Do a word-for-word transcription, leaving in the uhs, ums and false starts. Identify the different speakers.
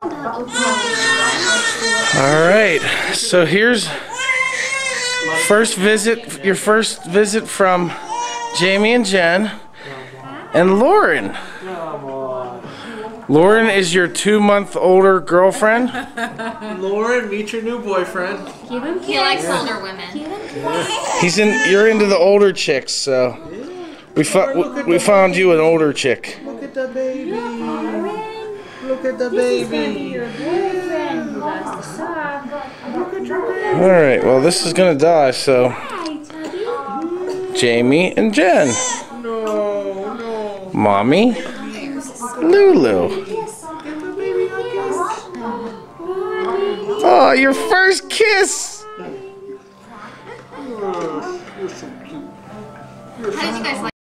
Speaker 1: Alright, so here's first visit, your first visit from Jamie and Jen and Lauren. Lauren is your two month older girlfriend.
Speaker 2: Lauren, meet your new boyfriend.
Speaker 3: He likes older women.
Speaker 1: He's in, you're into the older chicks, so we, fo we found you an older chick.
Speaker 2: Look at the baby. Look at the baby.
Speaker 1: Alright, well this is gonna die, so Jamie and Jen.
Speaker 2: No, no.
Speaker 1: Mommy, Lulu. Oh, your first kiss!
Speaker 2: Oh, you're so cute. You're so
Speaker 3: How did you guys like